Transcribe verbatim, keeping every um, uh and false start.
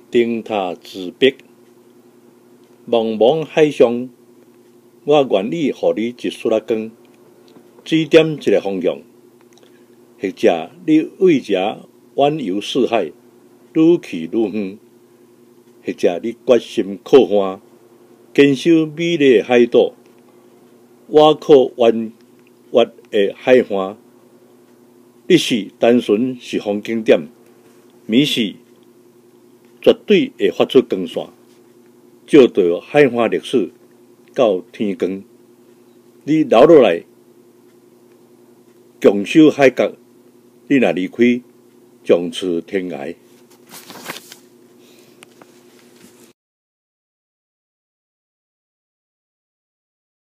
灯塔自别，茫茫海上，我愿意互你一束仔光，指点一个方向。或者你为者远游四海，愈去愈远；或者你决心靠岸，坚守美丽的海岛。我靠弯弯的海岸，你是单纯是风景点，迷是绝对会发出光线，照着海岸历史到天光。你留落来，强守海角，你若离开，将出天涯。